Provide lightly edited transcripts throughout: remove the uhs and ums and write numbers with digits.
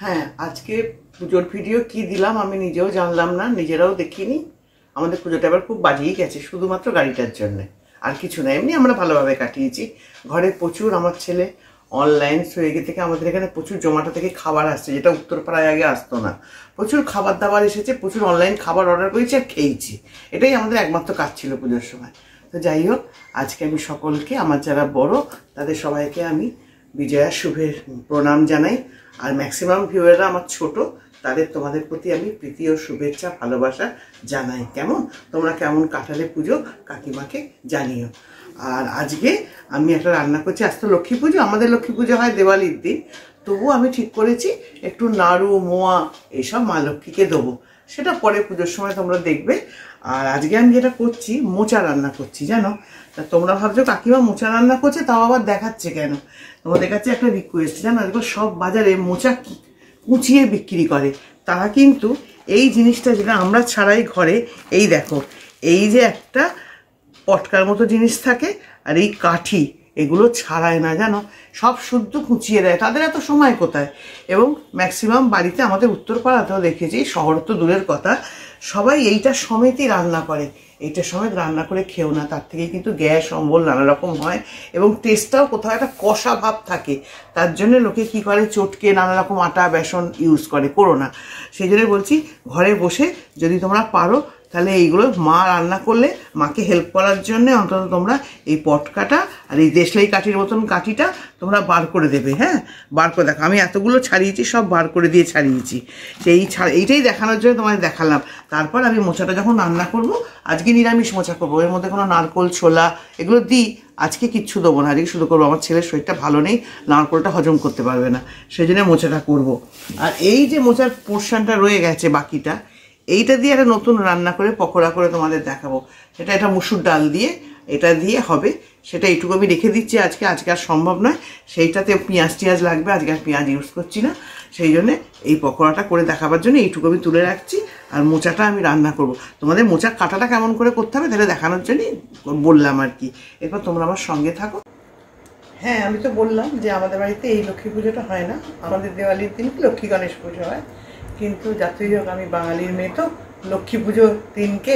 হ্যাঁ, আজকে পুজোর ভিডিও কি দিলাম আমি নিজেও জানলাম না, নিজেরাও দেখিনি। আমাদের পুজোটা এবার খুব বাজিয়ে গেছে শুধুমাত্র গাড়িটার জন্যে, আর কিছু না। এমনি আমরা ভালোভাবে কাটিয়েছি। ঘরে প্রচুর আমার ছেলে অনলাইন সুইগি থেকে আমাদের এখানে প্রচুর জোম্যাটো থেকে খাবার আসছে, যেটা উত্তরপাড়ায় আগে আসতো না। প্রচুর খাবার দাবার এসেছে, প্রচুর অনলাইন খাবার অর্ডার করেছি আর খেয়েছি। এটাই আমাদের একমাত্র কাজ ছিল পুজোর সময়। তো যাই হোক, আজকে আমি সকলকে, আমার যারা বড় তাদের সবাইকে আমি বিজয়া শুভের প্রণাম জানাই। আর ম্যাক্সিমাম ভিউয়াররা আমার ছোট, তাদের তোমাদের প্রতি আমি প্রীতি ও শুভেচ্ছা ভালোবাসা জানাই। কেমন তোমরা কেমন কাটালে পুজো কাকিমাকে জানিও। আর আজকে আমি একটা রান্না করছি। আজ তো লক্ষ্মী পুজো, আমাদের লক্ষ্মী পুজো হয় দেওয়ালির দিন। তবুও আমি ঠিক করেছি একটু নাড়ু মোয়া এইসব মা লক্ষ্মীকে দেবো, সেটা পরে পুজোর সময় তোমরা দেখবে। আর আজকে আমি যেটা করছি, মোচা রান্না করছি জানো। তা তোমরা ভাবছো কাকিমা মোচা রান্না করছে, তাও আবার দেখাচ্ছে কেন? তোমাদের কাছে একটা রিকোয়েস্ট, জানো আজকাল সব বাজারে মোচা কুচিয়ে বিক্রি করে। তারা কিন্তু এই জিনিসটা যেটা আমরা ছাড়াই ঘরে, এই দেখো, এই যে একটা পটকার মতো জিনিস থাকে আর এই কাঠি, এগুলো ছাড়ায় না জানো, সব শুদ্ধ কুচিয়ে দেয়। তাদের এত সময় কোথায়? এবং ম্যাক্সিমাম বাড়িতে আমাদের উত্তরপাড়াতেও দেখেছি, শহর তো দূরের কথা, সবাই এইটা সমেতই রান্না করে। এইটা সমেত রান্না করে খেও না, তার থেকে কিন্তু গ্যাস অম্বল নানা রকম হয় এবং টেস্টটাও কোথাও একটা কষা ভাব থাকে। তার জন্য লোকে কি করে, চটকে নানা রকম আটা বেসন ইউজ করে, করো না। সেই জন্য বলছি, ঘরে বসে যদি তোমরা পারো তাহলে এইগুলো মা রান্না করলে মাকে হেল্প করার জন্য অন্তত তোমরা এই পটকাটা আর এই দেশলাই কাঠির মতন কাঠিটা তোমরা বার করে দেবে। হ্যাঁ, বার করে দেখো, আমি এতগুলো ছাড়িয়েছি, সব বার করে দিয়ে ছাড়িয়েছি। এইটাই দেখানোর জন্য তোমাদের দেখালাম। তারপর আমি মোচাটা যখন রান্না করব, আজকে নিরামিষ মোচা করবো, এর মধ্যে কোনো নারকোল ছোলা এগুলো দিই। আজকে কিচ্ছু দেবো না, আজকে শুধু করবো, আমার ছেলের শরীরটা ভালো নেই, নারকোলটা হজম করতে পারবে না, সেই জন্য মোচাটা করবো। আর এই যে মোচার পোর্শনটা রয়ে গেছে বাকিটা, এইটা দিয়ে একটা নতুন রান্না করে পকোড়া করে তোমাদের দেখাবো। এটা মুসুর ডাল দিয়ে, এটা দিয়ে হবে। সেটা এইটুকু আমি রেখে দিচ্ছি আজকে আর সম্ভব নয়। সেইটাতে পেঁয়াজ লাগবে, আজকে আর পেঁয়াজ ইউজ করছি না। সেই জন্যে এই পকোড়াটা করে দেখাবার জন্য এইটুকু আমি তুলে রাখছি। আর মোচাটা আমি রান্না করব। তোমাদের মোচা কাটাটা কেমন করে করতে হবে তাহলে দেখানোর জন্যই বললাম আর কি। এরপর তোমরা আমার সঙ্গে থাকো। হ্যাঁ, আমি তো বললাম যে আমাদের বাড়িতে এই লক্ষ্মী পুজোটা হয় না, আমাদের দেওয়ালির দিন লক্ষ্মী গণেশ পুজো হয়। কিন্তু যাতেই হোক, আমি বাঙালির মেয়ে, তো লক্ষ্মী পুজোর দিনকে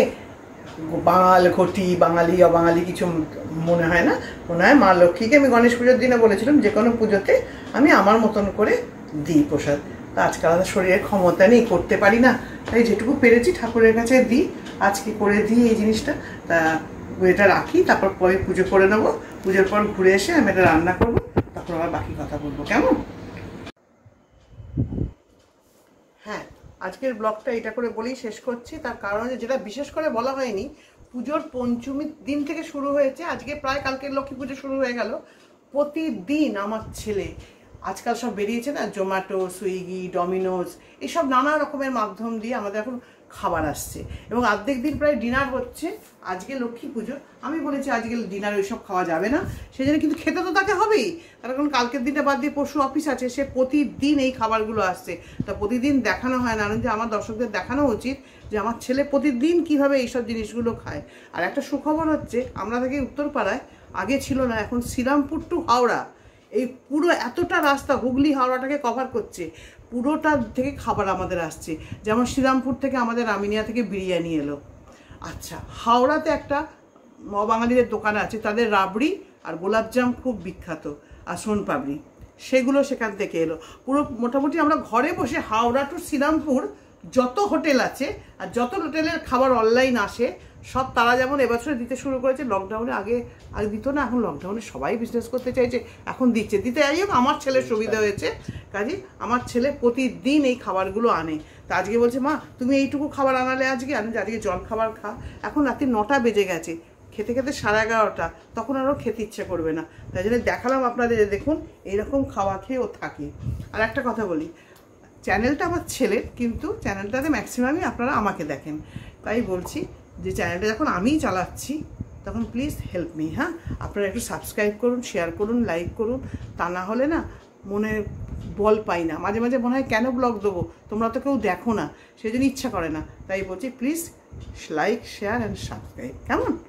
বাঙাল ঘটি, বাঙালি অবাঙালি কিছু মনে হয় না। মনে হয় মা লক্ষ্মীকে আমি গণেশ পুজোর দিনে বলেছিলাম যে কোনো পুজোতে আমি আমার মতন করে দিই প্রসাদ। তা আজকাল আমাদের শরীরের ক্ষমতা নেই, করতে পারি না, তাই যেটুকু পেরেছি ঠাকুরের কাছে দিই। আজকে করে দিই এই জিনিসটা। তা এটা রাখি, তারপর পরে পুজো করে নেবো। পুজোর পর ঘুরে এসে আমি এটা রান্না করবো, তারপর আবার বাকি কথা বলবো। কেমন? হ্যাঁ, আজকের ব্লগটা এটা করে বলেই শেষ করছি। তার কারণ যেটা বিশেষ করে বলা হয়নি, পুজোর পঞ্চমীর দিন থেকে শুরু হয়েছে, আজকে প্রায় কালকের লক্ষ্মী পুজো শুরু হয়ে গেল। প্রতিদিন আমার ছেলে, আজকাল সব বেরিয়েছে না, জোম্যাটো, সুইগি, ডমিনোজ, এইসব নানা রকমের মাধ্যম দিয়ে আমাদের এখন খাবার আসছে এবং অর্ধেক দিন প্রায় ডিনার হচ্ছে। আজকে লক্ষ্মী পুজো, আমি বলেছি আজকে ডিনার ওইসব খাওয়া যাবে না, সেই জন্য কিন্তু খেতে তো তাকে হবেই। কারণ কালকের দিনটা বাদ দিয়ে পরশু অফিস আছে, সে প্রতিদিন এই খাবারগুলো আসছে। তা প্রতিদিন দেখানো হয় না, যে আমার দর্শকদের দেখানো উচিত যে আমার ছেলে প্রতিদিন কিভাবে এইসব জিনিসগুলো খায়। আর একটা সুখবর হচ্ছে, আমরা থাকি উত্তরপাড়ায়, আগে ছিল না, এখন শ্রীরামপুর টু হাওড়া এই পুরো এতটা রাস্তা হুগলি হাওড়াটাকে কভার করছে, পুরোটা থেকে খাবার আমাদের আসছে। যেমন শ্রীরামপুর থেকে আমাদের আমিনিয়া থেকে বিরিয়ানি এলো। আচ্ছা, হাওড়াতে একটা বাঙালিদের দোকান আছে, তাদের রাবড়ি আর গোলাপজাম খুব বিখ্যাত, আর সোনপাপড়ি, সেগুলো সেখান থেকে এলো। পুরো মোটামুটি আমরা ঘরে বসে হাওড়া টু শ্রীরামপুর যত হোটেল আছে আর যত হোটেলের খাবার অনলাইন আসে সব তারা যেমন এবছরে দিতে শুরু করেছে। লকডাউনে আগে দিত না, এখন লকডাউনে সবাই বিজনেস করতে চাইছে, এখন দিতে যাই হোক। আমার ছেলের সুবিধা হয়েছে, কাজে আমার ছেলে প্রতিদিন এই খাবারগুলো আনে। তা আজকে বলছে, মা তুমি এইটুকু খাবার আনালে আজকে, আমি আজকে জল খাবার খা। এখন রাত্রি 9টা বেজে গেছে, খেতে খেতে 11:30, তখন আরও খেতে ইচ্ছে করবে না। তাই জন্য দেখালাম আপনাদের, দেখুন এইরকম খাওয়া খেয়ে ও থাকে। আর একটা কথা বলি, চ্যানেলটা আমার ছেলের, কিন্তু চ্যানেলটাতে ম্যাক্সিমামই আপনারা আমাকে দেখেন। তাই বলছি যে চ্যানেলটা যখন আমিই চালাচ্ছি তখন প্লিজ হেল্প মি। হ্যাঁ, আপনারা একটু সাবস্ক্রাইব করুন, শেয়ার করুন, লাইক করুন। তা না হলে না মনে বল পাই না, মাঝে মাঝে মনে হয় কেন ব্লগ দেবো, তোমরা তো কেউ দেখো না, সেই জন্য ইচ্ছা করে না। তাই বলছি please like, share and subscribe. কেমন?